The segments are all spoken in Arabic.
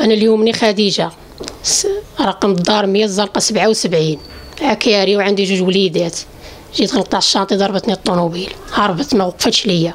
انا اليوم خديجه، رقم الدار 100 الزنقه 77، عكاري وعندي جوج وليدات. جيت غنقطع الشانطي ضربتني الطوموبيل، هربت ما وقفتش ليا.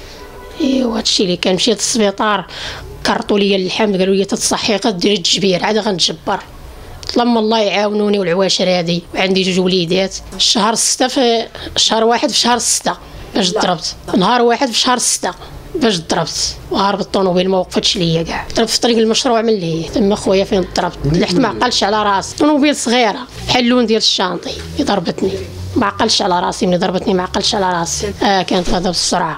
ايوا هادشي اللي كان. مشيت للسبيطار كرطوا ليا اللحم، قالوا لي تتصحي ديري التجبير عاد غنتجبر. طلب الله يعاونوني والعواشر هادي، وعندي جوج وليدات. شهر 6 في شهر 1 في شهر 6 باش ضربت، نهار 1 في شهر 6 باش ضربت، وهربت الطوموبيل ما وقفتش ليا كاع. ضربت في طريق المشروع من ليه تما خويا فين ضربت، لحت ما عقلش على راسي. طوموبيل صغيره بحال اللون ديال الشانطي ضربتني، ما عقلش على راسي. ملي ضربتني ما عقلش على راسي. كانت غادا بالسرعه.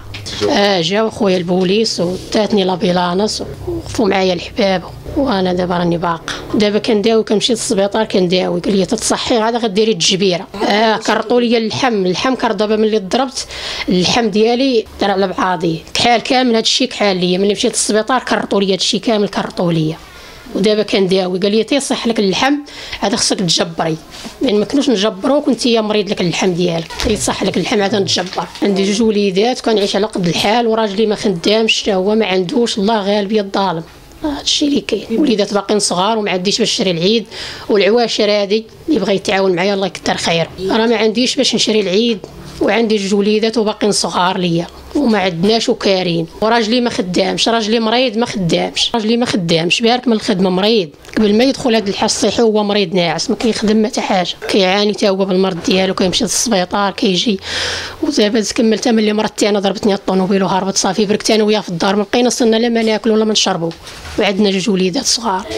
جاو خويا البوليس وداتني لابيلانس ووقفوا معايا الحباب، وانا دابا راني باقا. دابا كنداوي، كنمشي للسبيطار كنداوي. قال لي تتصحي عاد غديري التجبيره. كرطوا لي اللحم كر. دابا ملي ضربت اللحم ديالي دار على بعضي كحال كامل. هذا الشيء كحال ليا. ملي مشيت للسبيطار كرطوا لي هذا الشيء كامل، كرطوا ليا. ودابا كنداوي. قال لي تيصح لك اللحم عاد خصك تجبري، لان ما كنوش نجبروك وانت مريض لك اللحم ديالك. يصح لك اللحم عاد نتجبر. عندي جوج وليدات وكنعيش على قد الحال، وراجلي ما خدامش حتى هو، ما عندوش، الله غالب يا الظالم. هادشي اللي كاين. وليدات باقيين صغار وما عنديش باش نشري العيد، والعواشر هادي اللي بغى يتعاون معايا الله يكثر خير. راه ما عنديش باش نشري العيد، وعندي جوج وليدات وباقيين صغار ليا وما عندناش وكارين. وراجلي ما خدامش، راجلي مريض ما خدامش، راجلي ما خدامش بارك من الخدمه، مريض. قبل ما يدخل هذا الحال الصحي هو مريض ناعس، ما كيخدم حتى حاجه، كيعاني حتى هو بالمرض ديالو، كيمشي للسبيطار كيجي. ودابا كملت ملي مرضتي انا ضربتني الطوموبيل وهربت صافي. بركت انا وياه في الدار، ما بقينا صرنا لا ما ناكلو ولا ما نشربوا، وعندنا جوج وليدات صغار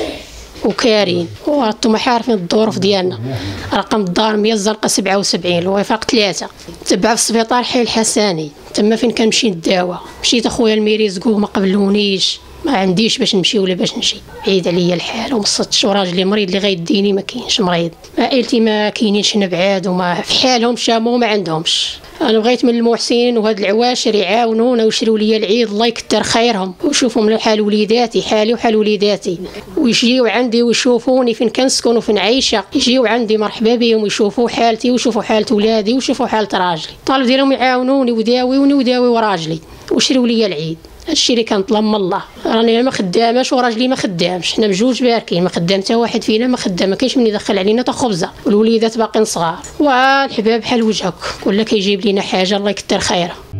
وكارين. وانتم عارفين الظروف ديالنا. رقم الدار 100 الزنقه 77، الوفاق 3. تبع في السبيطار حي الحساني، تما فين كنمشي نداوى. مشيت اخويا الميريزكو ما قبلونيش، ما عنديش باش نمشي ولا باش نجي، بعيد عليا الحال ومصدتش. وراجلي مريض اللي غيديني ما كاينش مريض. عائلتي ما كاينينش هنا بعاد وما في حالهم، شامو ما عندهمش. انا بغيت من المحسنين وهاد العواشر يعاونونا ويشريوا لي العيد، الله يكثر خيرهم، ويشوفوا من حال وليداتي حالي وحال وليداتي، ويجيو عندي ويشوفوني فين كنسكن وفين عايشه. يجيو عندي مرحبا بهم ويشوفوا حالتي ويشوفوا حاله ولادي ويشوفوا حاله راجلي. طالب ديالهم يعاونوني وداويوني وداويو راجلي وشريوا لي العيد. هادشي اللي كنطلب من الله. راني ما خداماش وراجلي ما خدامش، حنا بجوج باركين، ما خدام حتى واحد فينا، ما خدام، ما كاينش من يدخل علينا حتى خبزه، والوليدات باقيين صغار. والحباب بحال وجهك، كل كيجيب لينا حاجه الله يكثر خيرها.